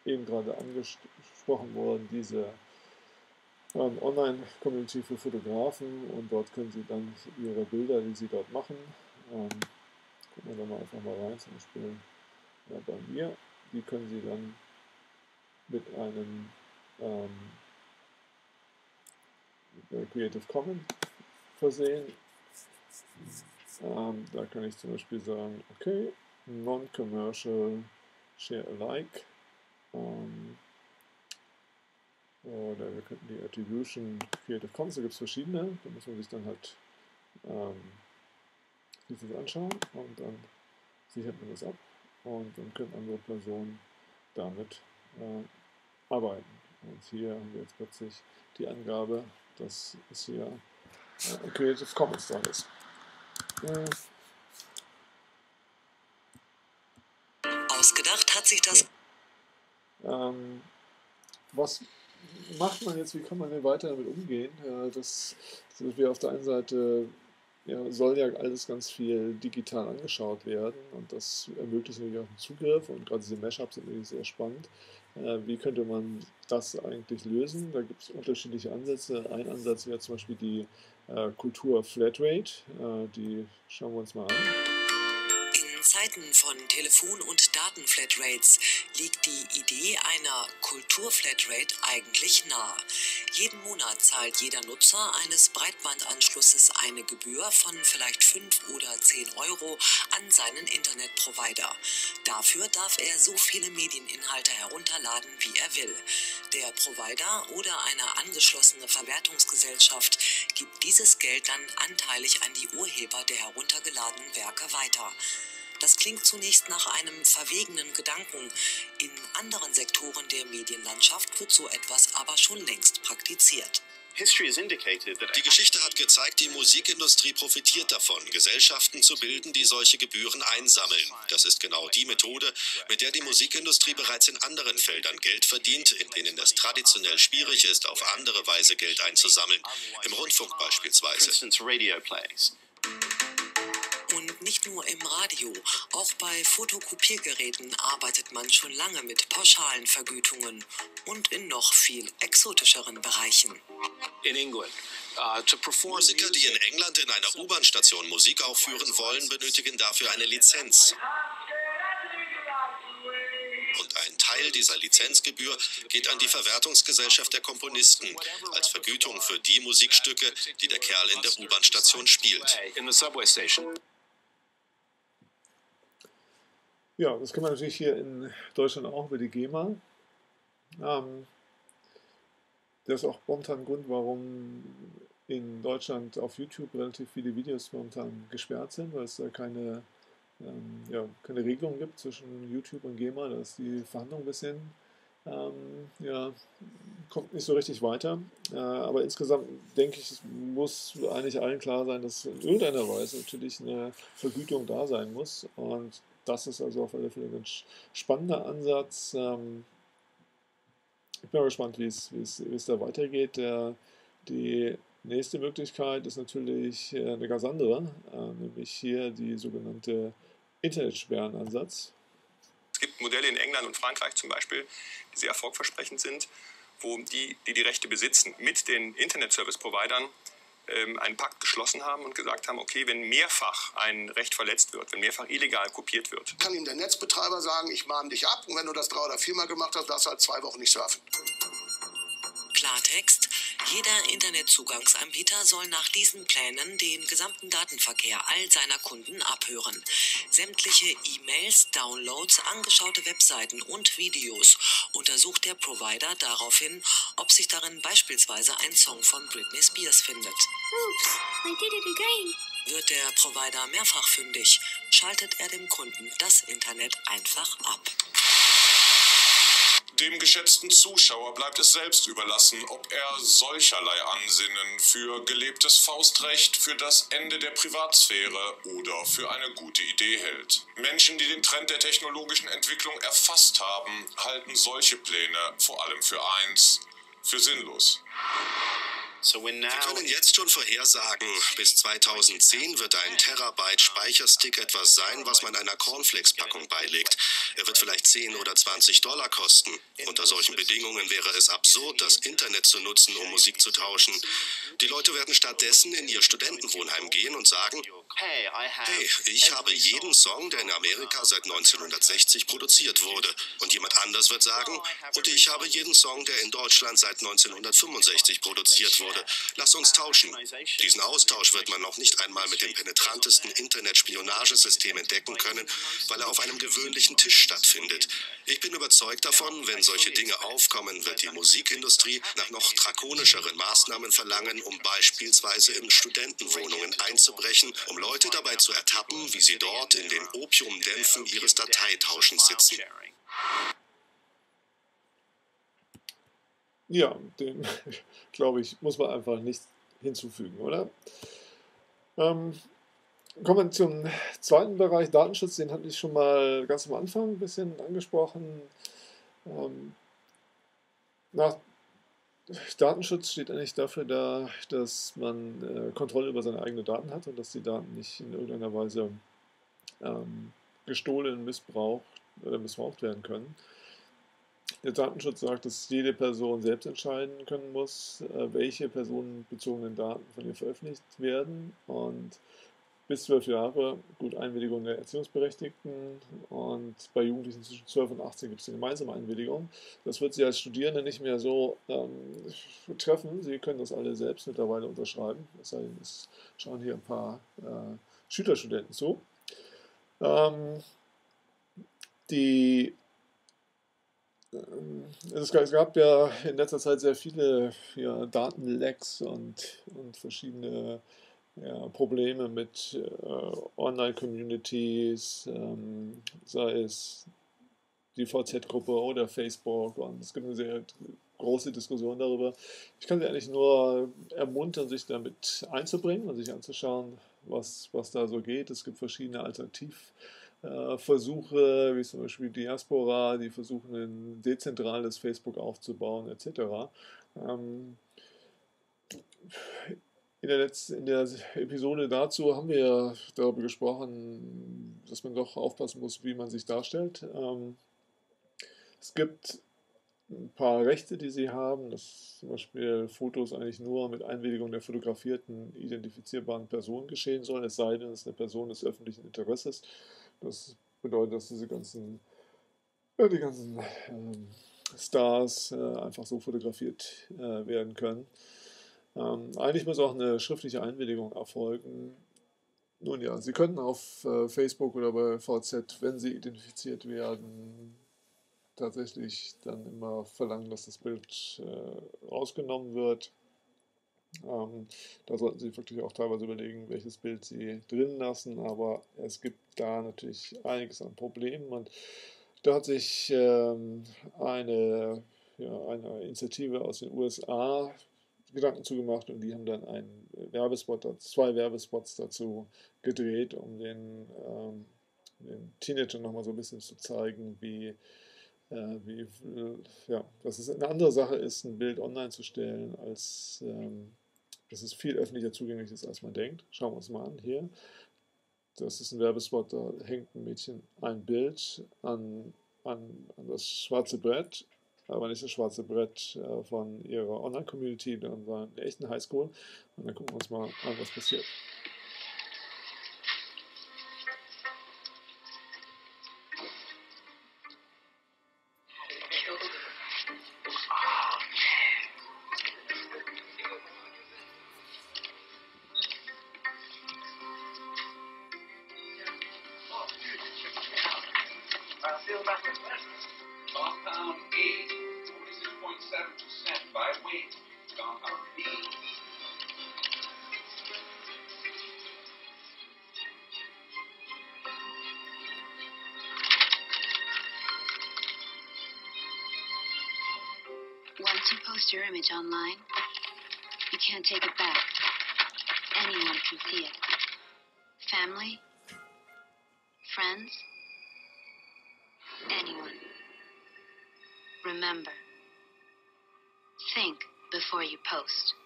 eben gerade angesprochen worden, diese Online-Community für Fotografen, und dort können Sie dann Ihre Bilder, die Sie dort machen, gucken wir da mal einfach mal rein, zum Beispiel bei mir, die können Sie dann mit einem Creative Commons versehen. Da kann ich zum Beispiel sagen, okay, Non-Commercial Share Alike. Oder wir könnten die Attribution Creative Commons, da gibt es verschiedene, da muss man sich dann halt dieses anschauen und dann sichert man das ab und dann können andere Personen damit arbeiten. Und hier haben wir jetzt plötzlich die Angabe, dass es hier Creative Commons da ist. Ausgedacht hat sich das. Ja. Was macht man jetzt, wie kann man denn weiter damit umgehen? Dass wir auf der einen Seite, soll ja alles ganz viel digital angeschaut werden und das ermöglicht natürlich auch einen Zugriff, und gerade diese Mashups sind natürlich sehr spannend. Wie könnte man das eigentlich lösen? Da gibt es unterschiedliche Ansätze. Ein Ansatz wäre zum Beispiel die Kultur Flatrate. Die schauen wir uns mal an. In Zeiten von Telefon- und Datenflatrates liegt die Idee einer Kultur-Flatrate eigentlich nahe. Jeden Monat zahlt jeder Nutzer eines Breitbandanschlusses eine Gebühr von vielleicht 5 oder 10 Euro an seinen Internetprovider. Dafür darf er so viele Medieninhalte herunterladen, wie er will. Der Provider oder eine angeschlossene Verwertungsgesellschaft gibt dieses Geld dann anteilig an die Urheber der heruntergeladenen Werke weiter. Das klingt zunächst nach einem verwegenen Gedanken. In anderen Sektoren der Medienlandschaft wird so etwas aber schon längst praktiziert. Die Geschichte hat gezeigt, die Musikindustrie profitiert davon, Gesellschaften zu bilden, die solche Gebühren einsammeln. Das ist genau die Methode, mit der die Musikindustrie bereits in anderen Feldern Geld verdient, in denen es traditionell schwierig ist, auf andere Weise Geld einzusammeln, im Rundfunk beispielsweise. Und nicht nur im Radio, auch bei Fotokopiergeräten arbeitet man schon lange mit pauschalen Vergütungen und in noch viel exotischeren Bereichen. Musiker, die in England in einer U-Bahn-Station Musik aufführen wollen, benötigen dafür eine Lizenz. Und ein Teil dieser Lizenzgebühr geht an die Verwertungsgesellschaft der Komponisten als Vergütung für die Musikstücke, die der Kerl in der U-Bahn-Station spielt. Ja, das kann man natürlich hier in Deutschland auch über die GEMA. Das ist auch momentan ein Grund, warum in Deutschland auf YouTube relativ viele Videos momentan gesperrt sind, weil es da keine Regelung gibt zwischen YouTube und GEMA. Da ist die Verhandlung ein bisschen, kommt nicht so richtig weiter. Aber insgesamt denke ich, es muss eigentlich allen klar sein, dass in irgendeiner Weise natürlich eine Vergütung da sein muss. Und das ist also auf alle Fälle ein ganz spannender Ansatz. Ich bin mal gespannt, wie es da weitergeht. Die nächste Möglichkeit ist natürlich eine ganz andere, nämlich hier die sogenannte Internetsperrenansatz. Es gibt Modelle in England und Frankreich zum Beispiel, die sehr erfolgversprechend sind, wo die Rechte besitzen, mit den Internet-Service-Providern einen Pakt geschlossen haben und gesagt haben, okay, wenn mehrfach ein Recht verletzt wird, wenn mehrfach illegal kopiert wird, kann ihm der Netzbetreiber sagen, ich mahne dich ab, und wenn du das 3 oder 4 Mal gemacht hast, darfst du halt 2 Wochen nicht surfen. Klartext: Jeder Internetzugangsanbieter soll nach diesen Plänen den gesamten Datenverkehr all seiner Kunden abhören. Sämtliche E-Mails, Downloads, angeschaute Webseiten und Videos untersucht der Provider daraufhin, ob sich darin beispielsweise ein Song von Britney Spears findet. Oops, I did it again. Wird der Provider mehrfach fündig, schaltet er dem Kunden das Internet einfach ab. Dem geschätzten Zuschauer bleibt es selbst überlassen, ob er solcherlei Ansinnen für gelebtes Faustrecht, für das Ende der Privatsphäre oder für eine gute Idee hält. Menschen, die den Trend der technologischen Entwicklung erfasst haben, halten solche Pläne vor allem für eins: für sinnlos. Wir können jetzt schon vorhersagen, bis 2010 wird ein Terabyte Speicherstick etwas sein, was man einer Cornflakes-Packung beilegt. Er wird vielleicht $10 oder $20 kosten. Unter solchen Bedingungen wäre es absurd, das Internet zu nutzen, um Musik zu tauschen. Die Leute werden stattdessen in ihr Studentenwohnheim gehen und sagen, hey, ich habe jeden Song, der in Amerika seit 1960 produziert wurde. Und jemand anders wird sagen, und ich habe jeden Song, der in Deutschland seit 1965 produziert wurde. Lass uns tauschen. Diesen Austausch wird man noch nicht einmal mit dem penetrantesten Internetspionagesystem entdecken können, weil er auf einem gewöhnlichen Tisch stattfindet. Ich bin überzeugt davon, wenn solche Dinge aufkommen, wird die Musikindustrie nach noch drakonischeren Maßnahmen verlangen, um beispielsweise in Studentenwohnungen einzubrechen, um Leute dabei zu ertappen, wie sie dort in den Opiumdämpfen ihres Dateitauschens sitzen. Ja, dem, glaube ich, muss man einfach nichts hinzufügen, oder? Kommen wir zum zweiten Bereich, Datenschutz, den hatte ich schon mal ganz am Anfang ein bisschen angesprochen. Nach Datenschutz steht eigentlich dafür da, dass man Kontrolle über seine eigenen Daten hat und dass die Daten nicht in irgendeiner Weise gestohlen, missbraucht oder missbraucht werden können. Der Datenschutz sagt, dass jede Person selbst entscheiden können muss, welche personenbezogenen Daten von ihr veröffentlicht werden, und bis 12 Jahre, gut, Einwilligung der Erziehungsberechtigten, und bei Jugendlichen zwischen 12 und 18 gibt es eine gemeinsame Einwilligung. Das wird Sie als Studierende nicht mehr so treffen. Sie können das alle selbst mittlerweile unterschreiben, es sei denn, es schauen hier ein paar Schülerstudenten zu. Es gab ja in letzter Zeit sehr viele Datenlecks und verschiedene Probleme mit Online-Communities, sei es die VZ-Gruppe oder Facebook, und es gibt eine sehr große Diskussion darüber. Ich kann Sie eigentlich nur ermuntern, sich damit einzubringen und sich anzuschauen, was da so geht. Es gibt verschiedene Alternativversuche, wie zum Beispiel Diaspora, die versuchen, ein dezentrales Facebook aufzubauen, etc. In der Episode dazu haben wir darüber gesprochen, dass man doch aufpassen muss, wie man sich darstellt. Es gibt ein paar Rechte, die Sie haben, dass zum Beispiel Fotos eigentlich nur mit Einwilligung der fotografierten, identifizierbaren Person geschehen sollen, es sei denn, es ist eine Person des öffentlichen Interesses. Das bedeutet, dass die ganzen Stars einfach so fotografiert werden können. Eigentlich muss auch eine schriftliche Einwilligung erfolgen. Nun ja, Sie können auf Facebook oder bei VZ, wenn Sie identifiziert werden, tatsächlich dann immer verlangen, dass das Bild rausgenommen wird. Da sollten Sie wirklich auch teilweise überlegen, welches Bild Sie drin lassen, aber es gibt da natürlich einiges an Problemen, und da hat sich eine Initiative aus den USA Gedanken zugemacht, und die haben dann zwei Werbespots dazu gedreht, um den Teenagern nochmal so ein bisschen zu zeigen, dass es eine andere Sache ist, ein Bild online zu stellen, als dass es viel öffentlicher zugänglich ist, als man denkt. Schauen wir uns mal an hier. Das ist ein Werbespot, da hängt ein Mädchen ein Bild an das schwarze Brett, aber nicht das schwarze Brett von ihrer Online-Community, sondern der echten Highschool. Und dann gucken wir uns mal an, was passiert. Compound A, 46.7% by weight. Compound B. Once you post your image online, you can't take it back. Anyone can see it. Family, friends, anyone. Remember, think before you post.